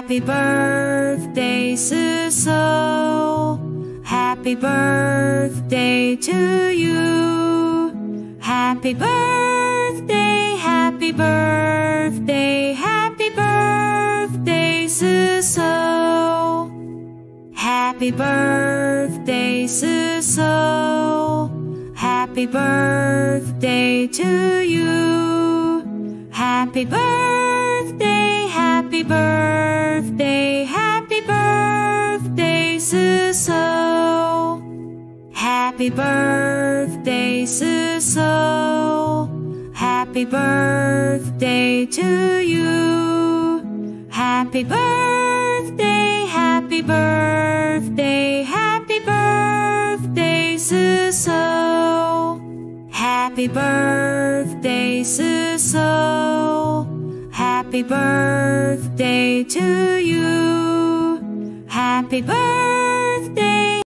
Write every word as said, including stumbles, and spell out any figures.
Happy birthday, Cecille. Happy birthday to you. Happy birthday, happy birthday, happy birthday, Cecille. Happy birthday, Cecille. Happy birthday to you. Happy birthday, happy birthday, happy birthday, Cecille. Happy birthday, Cecille. Happy birthday to you. Happy birthday, happy birthday, happy birthday, Cecille. Happy birthday, Cecille. Happy birthday to you. Happy birthday.